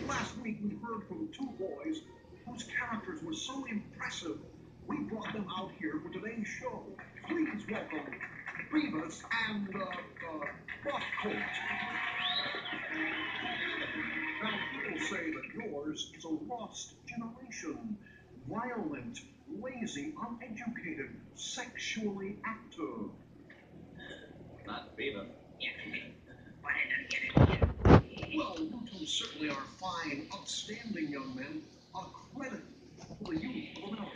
Last week we heard from two boys whose characters were so impressive, we brought them out here for today's show. Please welcome Beavis and, Buffcoat. Now, people say that yours is a lost generation. Violent, lazy, uneducated, sexually active. Not Beavis. Well, you two certainly are fine, upstanding young men. A credit to the youth of America.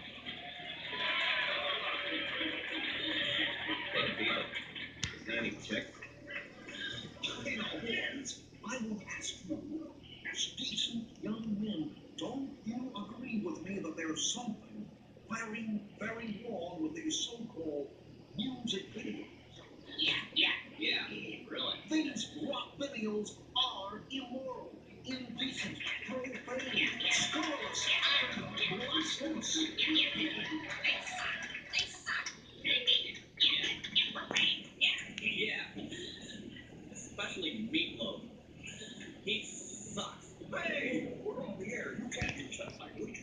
Hey, Beavis. Is there any chick? Okay, now, boys, I will ask you, as decent young men, don't you agree with me that there's something very, very wrong with these so-called music videos? Yeah, really. These rock videos are immoral, indecent, profane, scurrilous, and blasphemous. Yeah. Especially Meatloaf. He sucks. Hey, we're on the air. You can't use that language.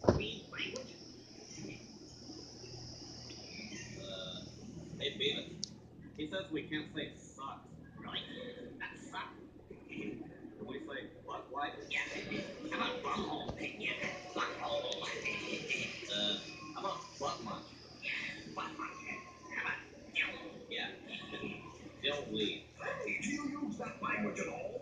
Hey, Beavis. He says we can't say sucks. Really? That sucks. Can we say butt wipe? How about butthole? Butthole. How about butt munch? Butt munch. How about dill? Yeah. Dill weed. Hey, do you use that language at all?